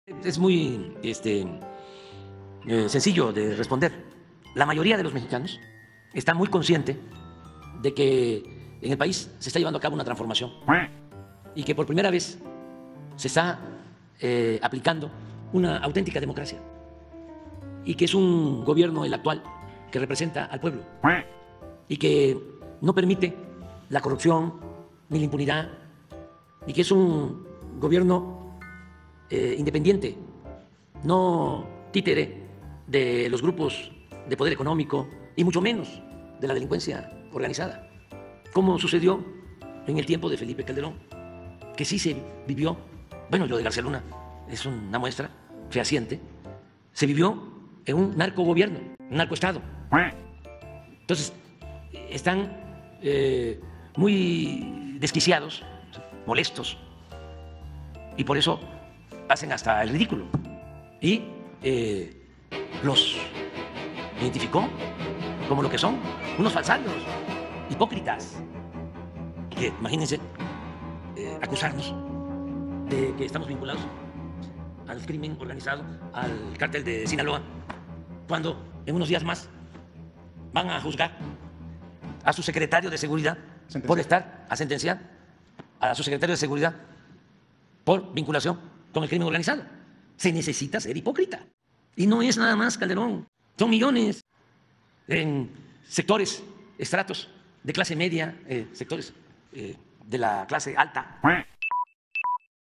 Es muy sencillo de responder. La mayoría de los mexicanos está muy consciente de que en el país se está llevando a cabo una transformación y que por primera vez se está aplicando una auténtica democracia y que es un gobierno, el actual, que representa al pueblo y que no permite la corrupción ni la impunidad y que es un gobierno independiente, no títere de los grupos de poder económico y mucho menos de la delincuencia organizada, como sucedió en el tiempo de Felipe Calderón, que sí se vivió, bueno, lo de García Luna es una muestra fehaciente, se vivió en un narcogobierno, un narcoestado. Entonces, están muy desquiciados, molestos, y por eso hacen hasta el ridículo. Y los identificó como lo que son, unos falsarios, hipócritas. Que imagínense acusarnos de que estamos vinculados al crimen organizado, al cártel de Sinaloa, cuando en unos días más van a juzgar a su secretario de Seguridad por estar a sentenciar a su secretario de Seguridad por vinculación con el crimen organizado. Se necesita ser hipócrita. Y no es nada más Calderón, son millones en sectores, estratos de clase media, sectores de la clase alta.